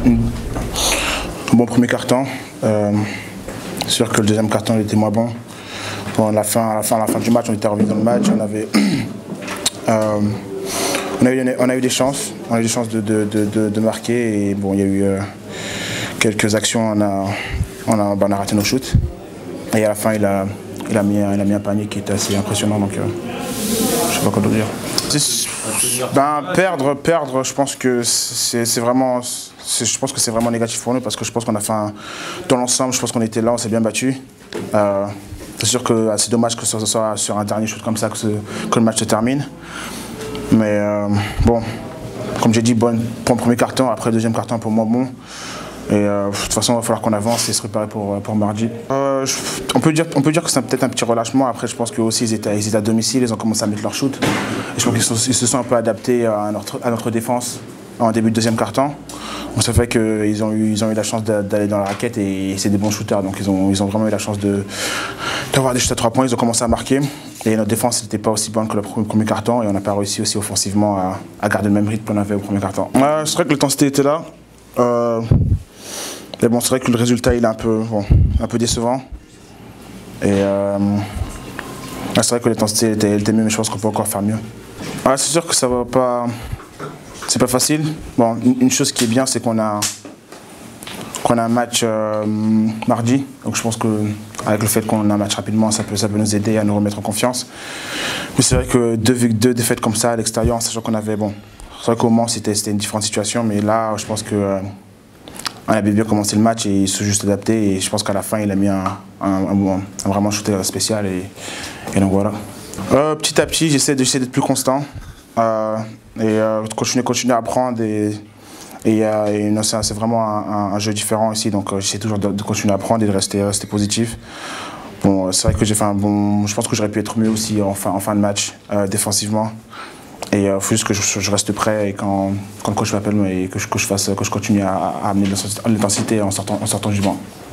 Un bon premier quart-temps. C'est sûr que le deuxième quart-temps il était moins bon. Bon, à la fin du match, on était revenu dans le match. On a eu des chances. On a eu des chances de marquer. Et bon, il y a eu quelques actions. On a raté nos shoots. Et à la fin, il a mis un panier qui était assez impressionnant. Donc, je sais pas quoi dire. Perdre, je pense que c'est vraiment négatif pour nous parce que je pense qu'on a fait dans l'ensemble, je pense qu'on était là, on s'est bien battu. C'est sûr que c'est dommage que ce soit sur un dernier shoot comme ça que le match se termine. Mais bon, comme j'ai dit, bon premier carton, après le deuxième carton pour moi bon. Et de toute façon, il va falloir qu'on avance et se préparer pour mardi. On peut dire que c'est peut-être un petit relâchement. Après, je pense qu'aussi ils étaient à domicile, ils ont commencé à mettre leur shoot. Et je pense qu'ils se sont un peu adaptés à notre défense en début de deuxième quart-temps. Donc ça fait qu'ils ont eu la chance d'aller dans la raquette et c'est des bons shooters. Donc ils ont vraiment eu la chance d'avoir des shoots à 3 points. Ils ont commencé à marquer. Et notre défense n'était pas aussi bonne que le premier quart-temps. Et on n'a pas réussi aussi offensivement à garder le même rythme qu'on avait au premier quart-temps. C'est vrai que l'intensité était là. Mais bon, c'est vrai que le résultat il est un peu décevant. Et c'est vrai que l'intensité était mieux, mais je pense qu'on peut encore faire mieux. C'est sûr que ça va pas. C'est pas facile. Bon, une chose qui est bien, c'est qu'on a un match mardi. Donc je pense qu'avec le fait qu'on a un match rapidement, ça peut nous aider à nous remettre en confiance. Mais c'est vrai que deux défaites comme ça à l'extérieur, en sachant qu'on avait. Bon, c'est vrai qu'au Mans c'était une différente situation, mais là, je pense que. On avait bien commencé le match et il s'est juste adapté et je pense qu'à la fin il a mis un vraiment shooter spécial et donc voilà. Petit à petit j'essaie d'être plus constant et continuer à apprendre c'est vraiment un jeu différent ici donc j'essaie toujours de continuer à apprendre et de rester positif. Bon, c'est vrai que j'ai fait je pense que j'aurais pu être mieux aussi en fin de match défensivement. Et il faut juste que je reste prêt et quand le coach m'appelle et que je continue à amener l'intensité en sortant du banc.